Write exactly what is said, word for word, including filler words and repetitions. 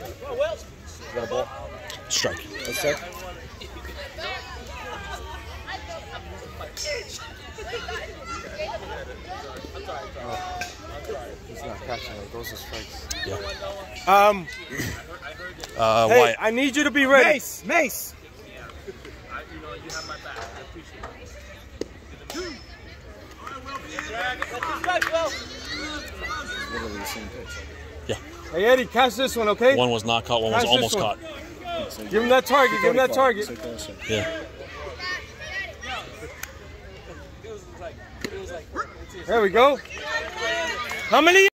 got a ball? Strike. Let's check. Oh, he's not catching it. Those are strikes. Yeah. Um. Uh, hey, Wyatt. I need you to be ready. Mace, Mace. Literally the same pitch. Yeah. Hey, Eddie, catch this one, okay? One was not caught. One was Catch almost this one. caught. Give him that target. Give him that target. Yeah. There we go. How many?